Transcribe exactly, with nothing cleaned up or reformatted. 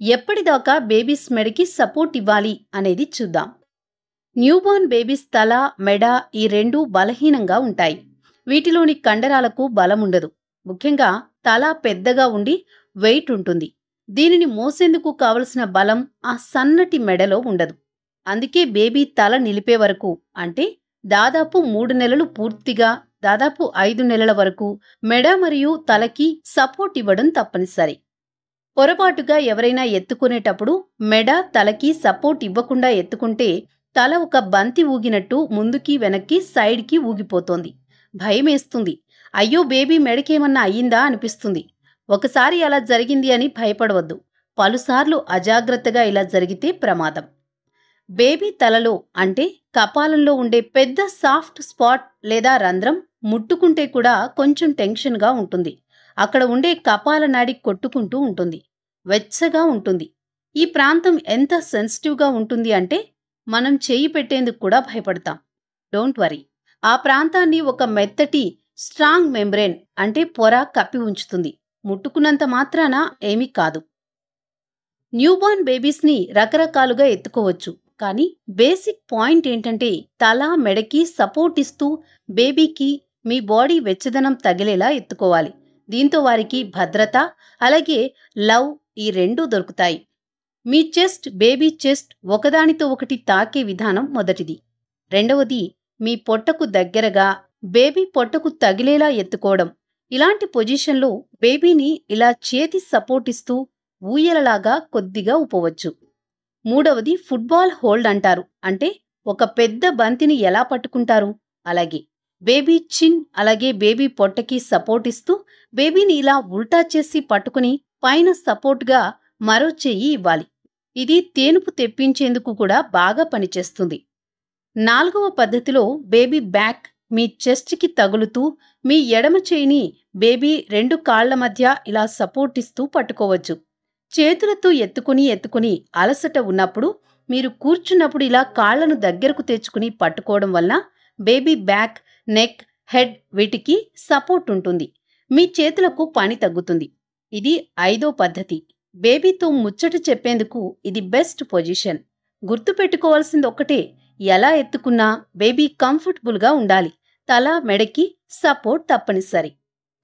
ఎప్పటిదాకా బేబీస్ మెడకి సపోర్ట్ ఇవ్వాలి అనేది చూద్దాం. న్యూబార్న్ బేబీస్ తల, మెడ ఈ రెండూ బలహీనంగా ఉంటాయి. వీటిలోని కండరాలకు బలముండదు. ముఖ్యంగా తల పెద్దగా ఉండి వెయిట్ ఉంటుంది. దీనిని మోసేందుకు కావలసిన బలం ఆ సన్నటి మెడలో ఉండదు. అందుకే బేబీ తల నిలిపే వరకు, అంటే దాదాపు మూడు నెలలు పూర్తిగా, దాదాపు ఐదు నెలల వరకు మెడ మరియు తలకి సపోర్ట్ ఇవ్వడం తప్పనిసరి. పొరపాటుగా ఎవరైనా ఎత్తుకునేటప్పుడు మెడ, తలకి సపోర్ట్ ఇవ్వకుండా ఎత్తుకుంటే తల ఒక బంతి ఊగినట్టు ముందుకి వెనక్కి సైడ్కి ఊగిపోతోంది. భయమేస్తుంది. అయ్యో బేబీ మెడకేమన్నా అయ్యిందా అనిపిస్తుంది. ఒకసారి అలా జరిగింది అని భయపడవద్దు. పలుసార్లు అజాగ్రత్తగా ఇలా జరిగితే ప్రమాదం. బేబీ తలలో అంటే కపాలంలో ఉండే పెద్ద సాఫ్ట్ స్పాట్ లేదా రంధ్రం ముట్టుకుంటే కూడా కొంచెం టెన్షన్గా ఉంటుంది. అక్కడ ఉండే కపాల నాడి కొట్టుకుంటూ ఉంటుంది. వెచ్చగా ఉంటుంది. ఈ ప్రాంతం ఎంత సెన్సిటివ్గా ఉంటుంది అంటే మనం చేయి పెట్టేందుకు కూడా భయపడతాం. Don't worry. ఆ ప్రాంతాన్ని ఒక మెత్తటి స్ట్రాంగ్ మెంబ్రేన్ అంటే పొర కప్పి ఉంచుతుంది. ముట్టుకున్నంత మాత్రాన ఏమీ కాదు. న్యూబార్న్ బేబీస్ని రకరకాలుగా ఎత్తుకోవచ్చు. కానీ బేసిక్ పాయింట్ ఏంటంటే తల, మెడకి సపోర్ట్ ఇస్తూ బేబీకి మీ బాడీ వెచ్చదనం తగిలేలా ఎత్తుకోవాలి. దీంతో వారికి భద్రత, అలాగే లవ్ ఈ రెండూ దొరుకుతాయి. మీ చెస్ట్, బేబీ చెస్ట్ ఒకదానితో ఒకటి తాకే విధానం మొదటిది. రెండవది మీ పొట్టకు దగ్గరగా, బేబీ పొట్టకు తగిలేలా ఎత్తుకోవడం. ఇలాంటి పొజిషన్లో బేబీని ఇలా చేతి సపోర్ట్ ఇస్తూ ఊయలలాగా కొద్దిగా ఊపవచ్చు. మూడవది ఫుట్బాల్ హోల్డ్ అంటారు. అంటే ఒక పెద్ద బంతిని ఎలా పట్టుకుంటారు అలాగే బేబీ చిన్, అలాగే బేబీ పొట్టకి సపోర్ట్ ఇస్తూ బేబీని ఇలా ఉల్టా చేసి పట్టుకుని పైన సపోర్ట్గా మరో చెయ్యి ఇవ్వాలి. ఇది తేనుపు తెప్పించేందుకు కూడా బాగా పనిచేస్తుంది. నాలుగవ పద్ధతిలో బేబీ బ్యాక్ మీ చెస్ట్కి తగులుతూ మీ ఎడమ చేయిని బేబీ రెండు కాళ్ల మధ్య ఇలా సపోర్ట్ ఇస్తూ పట్టుకోవచ్చు. చేతులతో ఎత్తుకుని ఎత్తుకుని అలసట ఉన్నప్పుడు మీరు కూర్చున్నప్పుడు ఇలా కాళ్లను దగ్గరకు తెచ్చుకుని పట్టుకోవడం వల్ల బేబీ బ్యాక్, నెక్, హెడ్ వీటికి సపోర్ట్ ఉంటుంది. మీ చేతులకు పని తగ్గుతుంది. ఇది ఐదో పద్ధతి. బేబీతో ముచ్చట చెప్పేందుకు ఇది బెస్ట్ పొజిషన్. గుర్తుపెట్టుకోవాల్సింది ఒక్కటే, ఎలా ఎత్తుకున్నా బేబీ కంఫర్టబుల్గా ఉండాలి. తల, మెడకి సపోర్ట్ తప్పనిసరి.